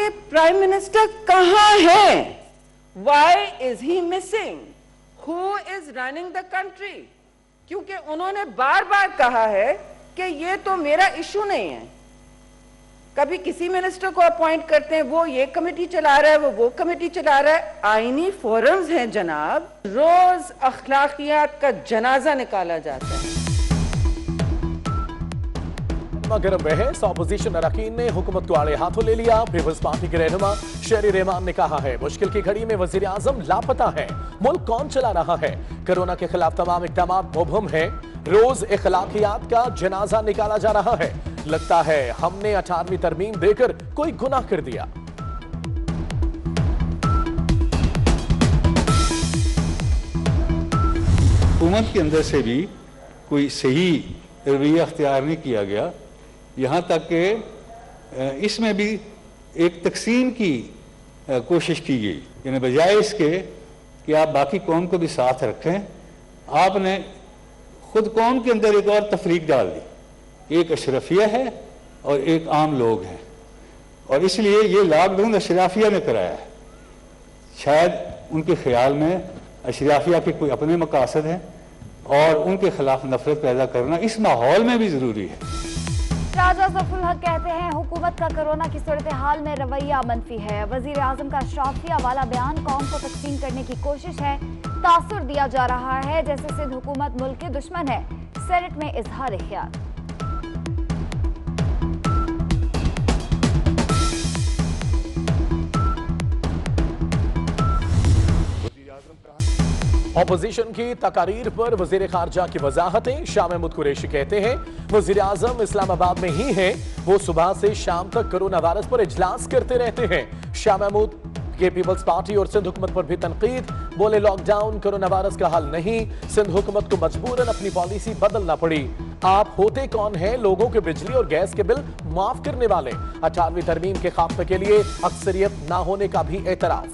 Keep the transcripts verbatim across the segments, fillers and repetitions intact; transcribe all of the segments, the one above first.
के prime minister कहाँ है? Why is he missing? Who is running the country? क्योंकि उन्होंने बार बार कहा है कि ये तो मेरा इशू नहीं है। कभी किसी मिनिस्टर को अपॉइंट करते हैं, वो ये कमेटी चला रहा है, वो वो कमेटी चला रहा है। आईनी फोरम्स हैं जनाब, रोज अखलाकियात का जनाजा निकाला जाता है। गर्म बहस, ऑपोजिशन अरकान ने हुकूमत को आड़े हाथों ले लिया। पीपल्स पार्टी के रहनुमा शेरी रहमान ने कहा है मुश्किल की घड़ी में वजीर आजम लापता है, मुल्क कौन चला रहा है? कोरोना के खिलाफ तमाम इक़दाम मुबहम है, रोज अखलाकियात का जनाजा निकाला जा रहा है। लगता है हमने अठारहवीं तरमीम देकर कोई गुनाह कर दिया। हुकूमत के अंदर से भी कोई सही रवैया अख्तियार नहीं किया गया, यहाँ तक कि इसमें भी एक तकसीम की कोशिश की गई। यानी बजाय इसके कि आप बाकी कौम को भी साथ रखें, आपने खुद कौम के अंदर एक और तफरीक डाल दी। एक अशरफिया है और एक आम लोग हैं, और इसलिए ये लॉकडाउन अशराफिया ने कराया है। शायद उनके ख्याल में अशराफिया के कोई अपने मकासद हैं और उनके खिलाफ नफरत पैदा करना इस माहौल में भी जरूरी है। राजा ज़फ़रुल हक कहते हैं हुकूमत का कोरोना की सूरत हाल में रवैया मनफी है। वजीर आजम का शाफिया वाला बयान कौम को तकसीम करने की कोशिश है। तासुर दिया जा रहा है जैसे सिंध हुकूमत मुल्क के दुश्मन है। सेनेट में इजहार ख्याल। ऑपोजिशन की तकारीर पर वजीर खारजा की वजाहतें। शाह महमूद कुरैशी कहते हैं वजीर आजम इस्लामाबाद में ही हैं, वो सुबह से शाम तक कोरोना वायरस पर इजलास करते रहते हैं। शाह महमूद के पीपल्स पार्टी और सिंध हुकूमत पर भी तनकीद। बोले लॉकडाउन कोरोना वायरस का हल नहीं, सिंध हुकूमत को मजबूरन अपनी पॉलिसी बदलना पड़ी। आप होते कौन हैं लोगों के बिजली और गैस के बिल माफ करने वाले? अठारहवीं तरमीम के खात्मे के लिए अक्सरियत ना होने का भी एतराफ।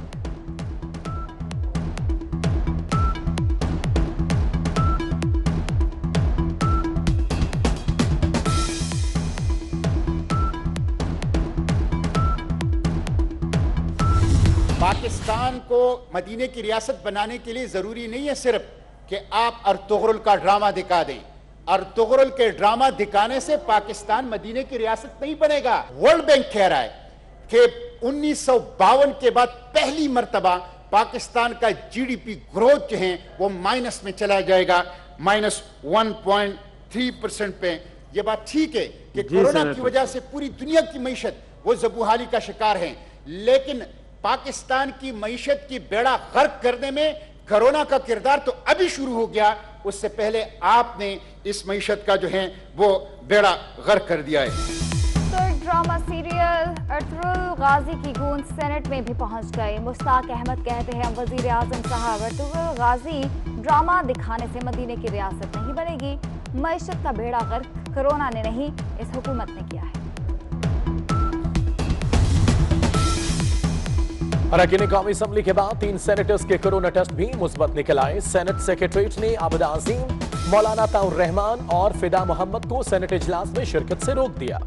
पाकिस्तान को मदीने की रियासत बनाने के लिए जरूरी नहीं है सिर्फ कि आप अर्तुगरुल का ड्रामा दिखा दें। अर्तुगरुल के ड्रामा दिखाने से पाकिस्तान मदीने की रियासत नहीं बनेगा। वर्ल्ड बैंक कह रहा है कि उन्नीस सौ बावन के बाद पहली मर्तबा पाकिस्तान का जीडीपी ग्रोथ जो है वो माइनस में चला जाएगा, minus one point three percent पे। ये बात ठीक है कि कोरोना की वजह से पूरी दुनिया की मईशत वो ज़बूहाली का शिकार है, लेकिन पाकिस्तान की मईशत की बेड़ा गर्क करने में कोरोना का किरदार तो अभी शुरू हो गया, उससे पहले आपने इस मईशत का जो है वो बेड़ा गर्क कर दिया है। तो ड्रामा सीरियल अर्तुगरुल गाजी की गूंज सेनेट में भी पहुंच गए। मुश्ताक अहमद कहते हैं वजीर आजम साहब अर्तुगरुल गाजी ड्रामा दिखाने से मदीने की रियासत नहीं बनेगी। मईशत का बेड़ा गर्क कोरोना ने नहीं, इस हुकूमत ने किया है। अरकान कौमी असम्बली के बाद तीन सेनेटर्स के कोरोना टेस्ट भी मुस्बत निकल आए। सेनेट सेक्रेटरीट ने आबिद अजीम, मौलाना ताउर रहमान और फिदा मोहम्मद को सेनेट इजलास में शिरकत से रोक दिया।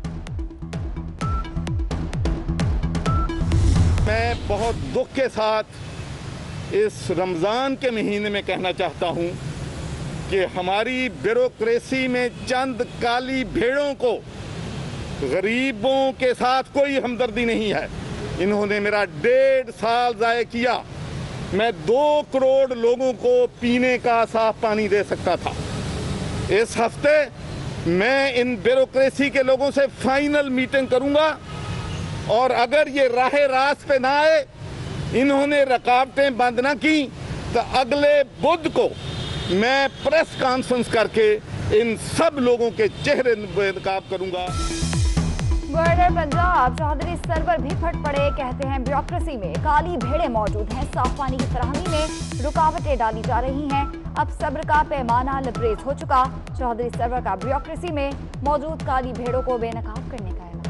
मैं बहुत दुख के साथ इस रमजान के महीने में कहना चाहता हूं कि हमारी ब्यूरोक्रेसी में चंद काली भेड़ों को गरीबों के साथ कोई हमदर्दी नहीं है। इन्होंने मेरा डेढ़ साल ज़ाय किया। मैं दो करोड़ लोगों को पीने का साफ पानी दे सकता था। इस हफ्ते मैं इन ब्यूरोक्रेसी के लोगों से फाइनल मीटिंग करूंगा, और अगर ये राह रास्त पे ना आए, इन्होंने रकावटें बंद ना की, तो अगले बुध को मैं प्रेस कॉन्फ्रेंस करके इन सब लोगों के चेहरे बेनकाब करूंगा। गवर्नर पंजाब चौधरी सरवर भी फट पड़े। कहते हैं ब्यूरोक्रेसी में काली भेड़ें मौजूद हैं, साफ पानी की फराहमी में रुकावटें डाली जा रही हैं। अब सब्र का पैमाना लबरेज हो चुका। चौधरी सरवर का ब्यूरोक्रेसी में मौजूद काली भेड़ों को बेनकाब करने का ऐलान।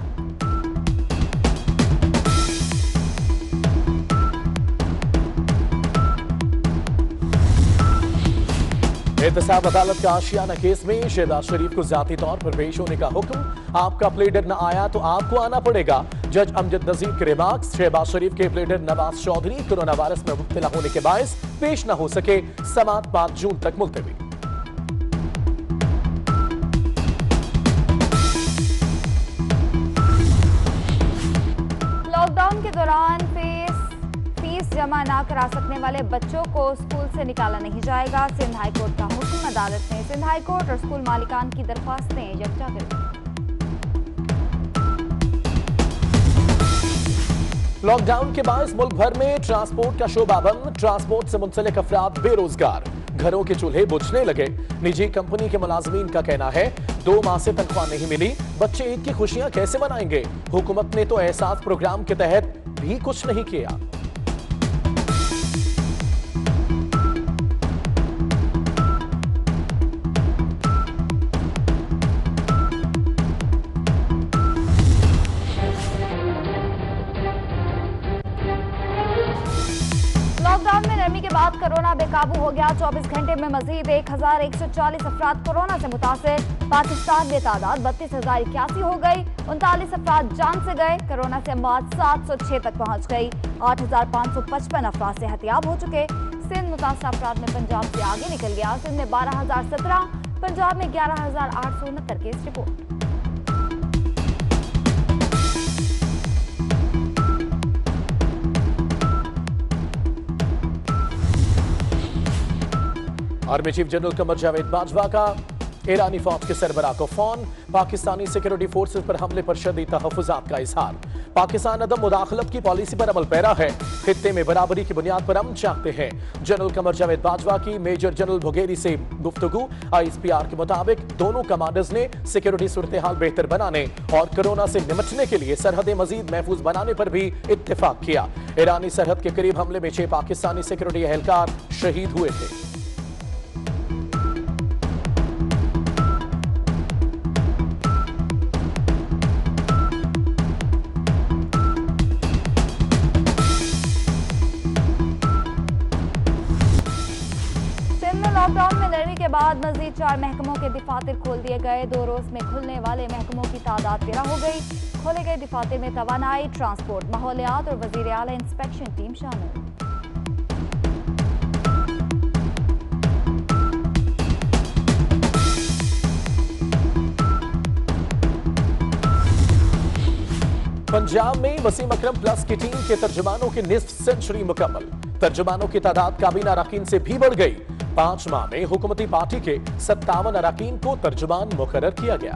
एहतसाब अदालत का आशियाना केस में शहबाज शरीफ को जाती तौर पर पेश होने का हुक्म। आपका प्लेडर न आया तो आपको आना पड़ेगा। जज अमजद नजीर के रिमार्क्स। शहबाज शरीफ के pleader Nawaz Chaudhry corona virus में मुब्तला होने के बायस पेश न हो सके। समाअत पांच जून तक मुलतवी। लॉकडाउन के दौरान फीस फीस जमा ना करा सकने वाले बच्चों को स्कूल से निकाला नहीं जाएगा। सिंध हाईकोर्ट का हुक्म। अदालत ने सिंध हाईकोर्ट और स्कूल मालिकान की दरख्वास्तें यकजा कर दी। लॉकडाउन के बायस मुल्क भर में ट्रांसपोर्ट का शोबा बंद। ट्रांसपोर्ट से मुंसलिक अफराद बेरोजगार। घरों के चूल्हे बुझने लगे। निजी कंपनी के मुलाजमीन का कहना है दो माह से तनख्वाह नहीं मिली, बच्चे ईद की खुशियां कैसे मनाएंगे। हुकूमत ने तो एहसास प्रोग्राम के तहत भी कुछ नहीं किया। लॉकडाउन में नरमी के बाद कोरोना बेकाबू हो गया। चौबीस घंटे में मजीद एक हजार एक सौ चालीस अफराद कोरोना से मुतासिर। पाकिस्तान में तादाद बत्तीस हजार इक्यासी हो गई। उनतालीस अफराद जान से गए। कोरोना से मौत सात सौ छह तक पहुंच गई। आठ हजार पाँच सौ पचपन अफराद सेहतियाब हो चुके। सिंध मुतासर अफराद में पंजाब से आगे निकल गया। सिंध में बारह हजार सत्रह, पंजाब में ग्यारह हजार आठ सौ उनहत्तर case report. Army chief general Qamar Javed Bajwa का ईरानी फौज के सरबराह को फोन। पाकिस्तानी सिक्योरिटी फोर्सेस पर हमले पर शदीद तहफ्फुज़ात का इजहार। पाकिस्तान अदम मुदाखलत की पॉलिसी पर अमल पैरा है। खित्ते में बराबरी की बुनियाद पर अमन चाहते हैं। जनरल कमर जावेद बाजवा की मेजर जनरल बुगेरी से गुफ्तगू। आई एस पी आर के मुताबिक दोनों कमांडर्स ने सिक्योरिटी सूरत हाल बेहतर बनाने और कोरोना से निपटने के लिए सरहदें मजीद महफूज बनाने पर भी इत्तेफाक किया। ईरानी सरहद के करीब हमले में छह पाकिस्तानी सिक्योरिटी एहलकार शहीद हुए थे। लॉकडाउन में नरमी के बाद मजीद चार महकमों के दफातर खोल दिए गए। दो रोज में खुलने वाले महकमों की तादाद तेरह हो गई। खोले गए दफातर में तवानाई, ट्रांसपोर्ट, माहौलियात और वजीर आला इंस्पेक्शन टीम शामिल। पंजाब में वसीम अकरम प्लस की टीम के तर्जुमानों की निस्फ सेंचुरी मुकम्मल। तर्जुमानों की तादाद काबीना अरकान से भी बढ़ गई। पांच माह में हुकूमती पार्टी के सत्तावन अरकान को तर्जुमान मुकर्रर किया गया।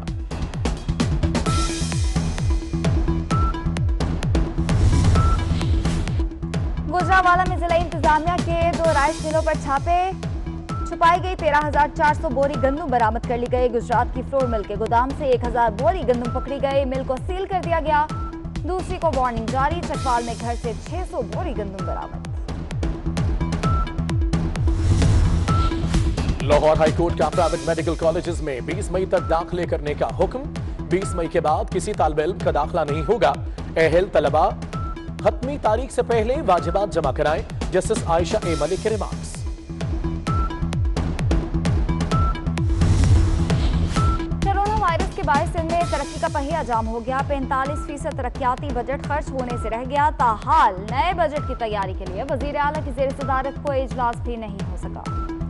गुजरावाला में जिला इंतजामिया के दो राइस मिलों पर छापे। छुपाई गई तेरह हजार चार सौ बोरी गंदम बरामद कर ली गई। गुजरात की फ्लोर मिल के गोदाम से एक हजार बोरी गंदम पकड़ी गई। मिल को सील कर दिया गया। दूसरी को वार्निंग जारी। चकवाल में घर से छह सौ बोरी गंदम बरामद। लाहौर हाईकोर्ट का प्राइवेट मेडिकल कॉलेजेस में बीस मई तक दाखिले करने का हुक्म। बीस मई के बाद किसी तालिब इल्म का दाखिला नहीं होगा। अहल तलबा खत्मी तारीख से पहले वाजिबात जमा कराएं। जस्टिस आयशा ए मलिक के रिमार्क्स। कोरोना वायरस के बायस सिंध में तरक्की का पहिया जाम हो गया। पैंतालीस फीसद तरक्याती बजट खर्च होने से रह गया। ताहाल नए बजट की तैयारी के लिए वजीर आला की जेर सदारत कोई इजलास भी नहीं हो सका।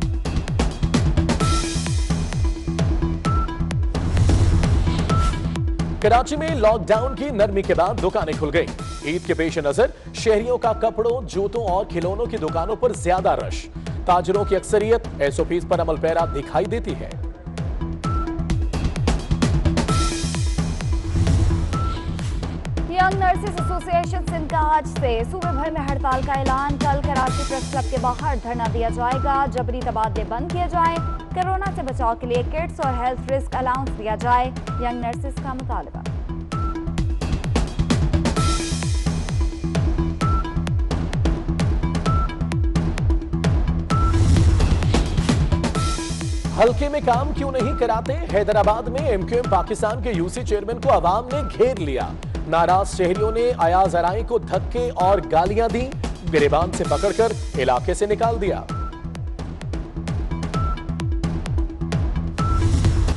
कराची में लॉकडाउन की नरमी के बाद दुकानें खुल गई। ईद के पेश नजर शहरियों का कपड़ों, जूतों और खिलौनों की दुकानों पर ज्यादा रश। ताजरों की अक्सरियत एसओपीज पर अमल पैरा दिखाई देती है। यंग नर्सेस एसोसिएशन सिंध का आज से सूबे भर में हड़ताल का ऐलान। कल कराची प्रेस क्लब के बाहर धरना दिया जाएगा। जबरी तबादले बंद किए जाएं। कोरोना से बचाव के लिए किट्स और हेल्थ रिस्क अलाउंस दिया जाए। यंग नर्सेस का मुतालबा। हल्के में काम क्यों नहीं कराते। हैदराबाद में एमक्यूएम पाकिस्तान के यूसी चेयरमैन को अवाम ने घेर लिया। नाराज शहरियों ने अयाज अराई को धक्के और गालियां दी। गिरेबान से पकड़कर इलाके से निकाल दिया।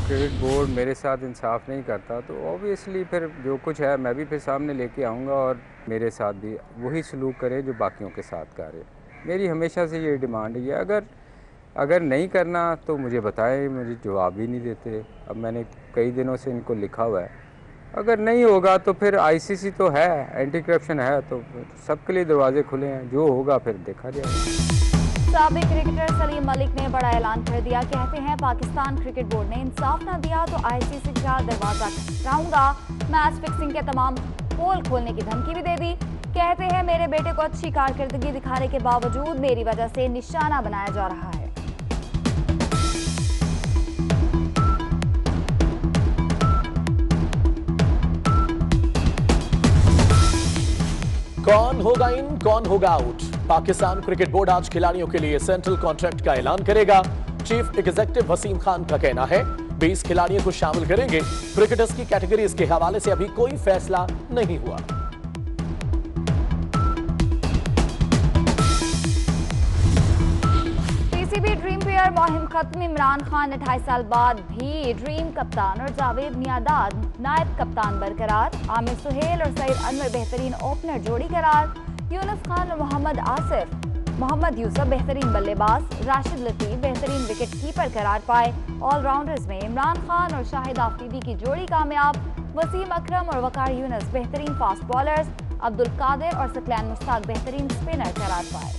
क्रिकेट बोर्ड मेरे साथ इंसाफ नहीं करता तो ऑब्वियसली फिर जो कुछ है मैं भी फिर सामने लेके आऊँगा और मेरे साथ भी वही सलूक करे जो बाकियों के साथ करे। मेरी हमेशा से ये डिमांड है। अगर अगर नहीं करना तो मुझे बताएं, मुझे जवाब ही नहीं देते। अब मैंने कई दिनों से इनको लिखा हुआ है, अगर नहीं होगा तो फिर आईसीसी तो है, एंटी करप्शन है, तो सबके लिए दरवाजे खुले हैं, जो होगा फिर देखा जाएगा। साबिक क्रिकेटर सलीम मलिक ने बड़ा ऐलान कर दिया। कहते हैं पाकिस्तान क्रिकेट बोर्ड ने इंसाफ ना दिया तो आईसीसी का दरवाजा खटखटाऊंगा। मैच फिक्सिंग के तमाम पोल खोलने की धमकी भी दे दी। कहते हैं मेरे बेटे को अच्छी कारकर्दगी दिखाने के बावजूद मेरी वजह से निशाना बनाया जा रहा है। कौन होगा इन, कौन होगा आउट? पाकिस्तान क्रिकेट बोर्ड आज खिलाड़ियों के लिए सेंट्रल कॉन्ट्रैक्ट का ऐलान करेगा। चीफ एग्जीक्यूटिव वसीम खान का कहना है बीस खिलाड़ियों को शामिल करेंगे। क्रिकेटर्स की कैटेगरीज के हवाले से अभी कोई फैसला नहीं हुआ। पीसीबी ड्रीम प्लेयर मुहिम खत्म। इमरान खान अट्ठाईस साल बाद भी ड्रीम कप्तान और जावेद मियादाद नायब कप्तान बरकरार। आमिर सुहेल और सईद अनवर बेहतरीन ओपनर जोड़ी करार। यूनुस खान और मोहम्मद आसिफ मोहम्मद यूसुफ बेहतरीन बल्लेबाज। राशिद लतीफ बेहतरीन विकेट कीपर करार पाए। ऑलराउंडर्स में इमरान खान और शाहिद आफरीदी की जोड़ी कामयाब। वसीम अकरम और वकार यूनुस बेहतरीन फास्ट बॉलर्स। अब्दुल कादिर और सकलैन मुश्ताक बेहतरीन स्पिनर करार पाए।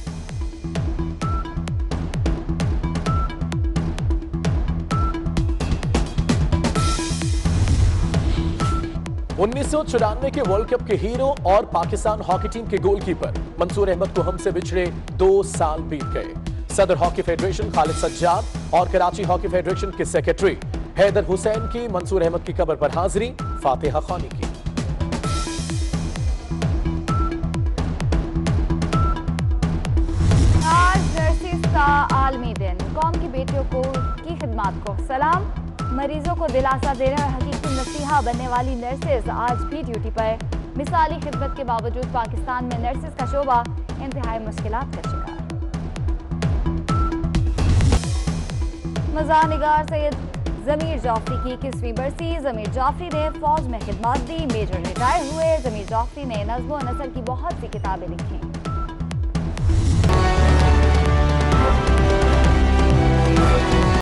उन्नीस सौ चौरानवे के वर्ल्ड कप के हीरो और पाकिस्तान हॉकी टीम के गोलकीपर मंसूर अहमद को हमसे बिछड़े दो साल बीत गए। सदर हॉकी फेडरेशन खालिद सज्जाद और कराची हॉकी फेडरेशन के सेक्रेटरी हैदर हुसैन की मंसूर अहमद की कब्र पर हाजिरी, फातिहा खानी की। आज नर्सिस का आलमी दिन। कौम की बेटियों को की खिदमत को सलाम। मरीजों को दिलासा देने और हकीकी नसीहा बनने वाली नर्सेज आज भी ड्यूटी पर। मिसाली खिदमत के बावजूद पाकिस्तान में नर्सेज का शोबा इंतहाई मुश्किलात का शिकार। मज़ार-निगार सैयद ज़मीर जाफरी की इक्कीसवीं बरसी। ज़मीर जाफरी ने फौज में खिदमत दी, मेजर रिटायर हुए। ज़मीर जाफरी ने नज़्म व नसर की बहुत सी किताबें लिखी।